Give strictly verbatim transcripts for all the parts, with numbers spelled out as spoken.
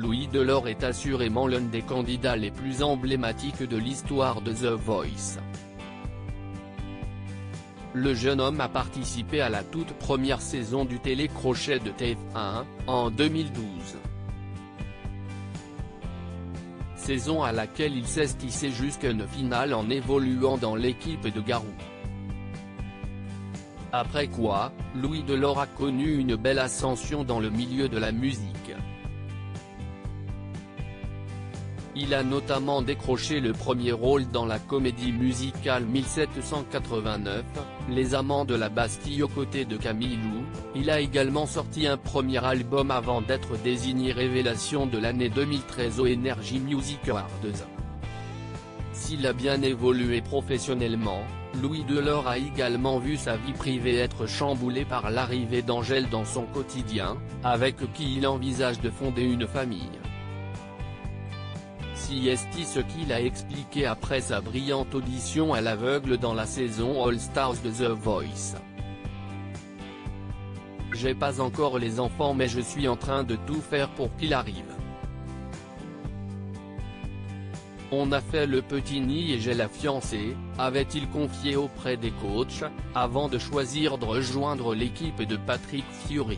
Louis Delort est assurément l'un des candidats les plus emblématiques de l'histoire de The Voice. Le jeune homme a participé à la toute première saison du télécrochet de T F un, en deux mille douze. Saison à laquelle il s'est hissé jusqu'à une finale en évoluant dans l'équipe de Garou. Après quoi, Louis Delort a connu une belle ascension dans le milieu de la musique. Il a notamment décroché le premier rôle dans la comédie musicale mille sept cent quatre-vingt-neuf, Les Amants de la Bastille aux côtés de Camille Lou. Il a également sorti un premier album avant d'être désigné révélation de l'année deux mille treize aux Energy Music Awards. S'il a bien évolué professionnellement, Louis Delort a également vu sa vie privée être chamboulée par l'arrivée d'Angèle dans son quotidien, avec qui il envisage de fonder une famille. C'est ce qu'il a expliqué après sa brillante audition à l'aveugle dans la saison All Stars de The Voice. J'ai pas encore les enfants mais je suis en train de tout faire pour qu'il arrive. On a fait le petit nid et j'ai la fiancée, avait-il confié auprès des coachs, avant de choisir de rejoindre l'équipe de Patrick Fiori.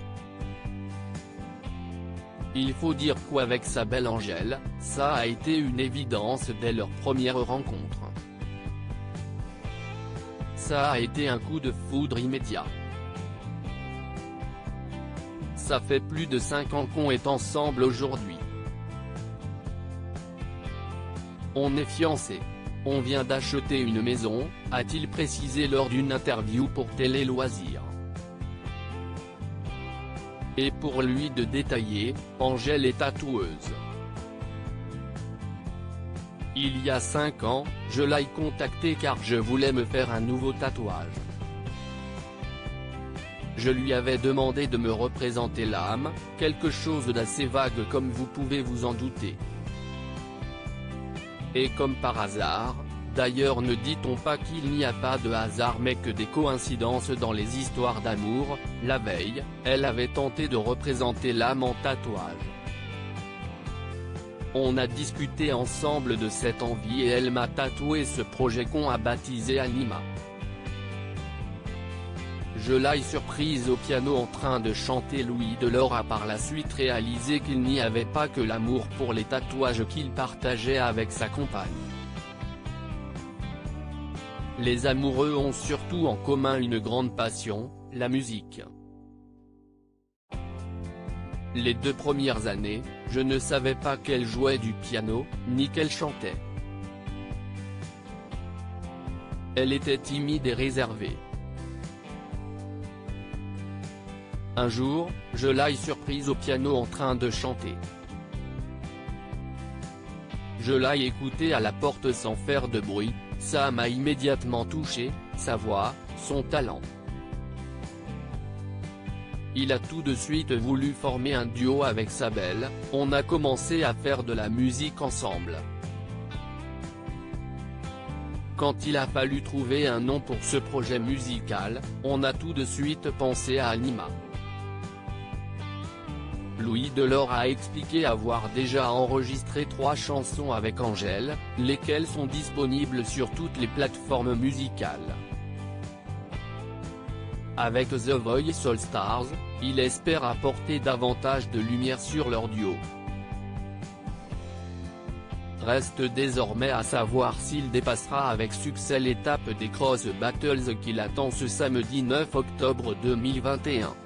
Il faut dire qu'avec sa belle Angèle, ça a été une évidence dès leur première rencontre. Ça a été un coup de foudre immédiat. Ça fait plus de cinq ans qu'on est ensemble aujourd'hui. On est fiancés. On vient d'acheter une maison, a-t-il précisé lors d'une interview pour Télé Loisirs. Et pour lui de détailler, Angèle est tatoueuse. Il y a cinq ans, je l'ai contactée car je voulais me faire un nouveau tatouage. Je lui avais demandé de me représenter l'âme, quelque chose d'assez vague comme vous pouvez vous en douter. Et comme par hasard, d'ailleurs ne dit-on pas qu'il n'y a pas de hasard mais que des coïncidences dans les histoires d'amour, la veille, elle avait tenté de représenter l'âme en tatouage. On a discuté ensemble de cette envie et elle m'a tatoué ce projet qu'on a baptisé Anima. Je l'ai surprise au piano en train de chanter. Louis Delort a par la suite réalisé qu'il n'y avait pas que l'amour pour les tatouages qu'il partageait avec sa compagne. Les amoureux ont surtout en commun une grande passion, la musique. Les deux premières années, je ne savais pas qu'elle jouait du piano, ni qu'elle chantait. Elle était timide et réservée. Un jour, je l'ai surprise au piano en train de chanter. Je l'ai écoutée à la porte sans faire de bruit, ça m'a immédiatement touché, sa voix, son talent. Il a tout de suite voulu former un duo avec sa belle, on a commencé à faire de la musique ensemble. Quand il a fallu trouver un nom pour ce projet musical, on a tout de suite pensé à Anima. Louis Delort a expliqué avoir déjà enregistré trois chansons avec Angèle, lesquelles sont disponibles sur toutes les plateformes musicales. Avec The Voice All Stars, il espère apporter davantage de lumière sur leur duo. Reste désormais à savoir s'il dépassera avec succès l'étape des Cross Battles qu'il attend ce samedi neuf octobre deux mille vingt et un.